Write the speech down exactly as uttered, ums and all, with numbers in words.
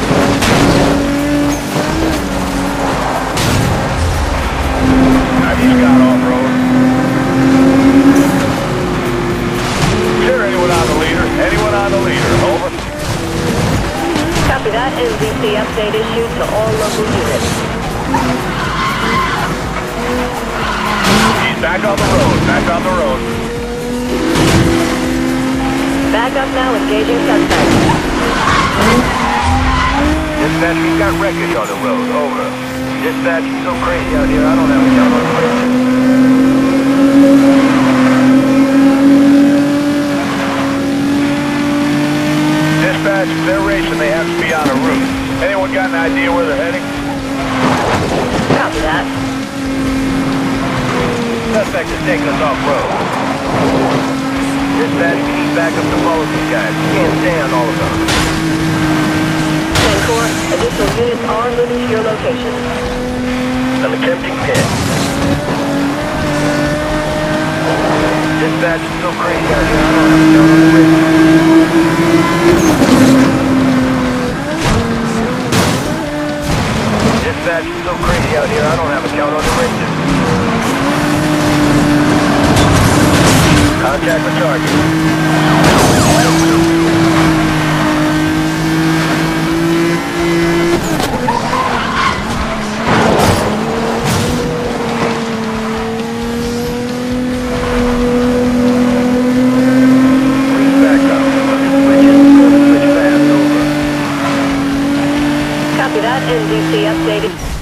Now he's got off-road. Clear anyone on the leader. Anyone on the leader. Over. Copy that. N Z C update issued to all local units. He's back on the road. Back on the road. Back up now, engaging suspect. Dispatch, we've got wreckage on the road. Over. Dispatch, it's so crazy out here, I don't have a count on the bridge. Dispatch, if they're racing, they have to be on a route. Anyone got an idea where they're heading? Copy that. Suspect is taking us off-road. Dispatch, we need backup to follow these guys. We can't stay on all of them. ten four, additional units are moving to your location. I'm attempting pit. Dispatch, it's so crazy out here, I don't have a count on the bridge. Dispatch, it's so crazy out here, I don't have a count on the bridges. Contact the target. Please back up. Switches, switch fast, over. Copy that. N Z C updated.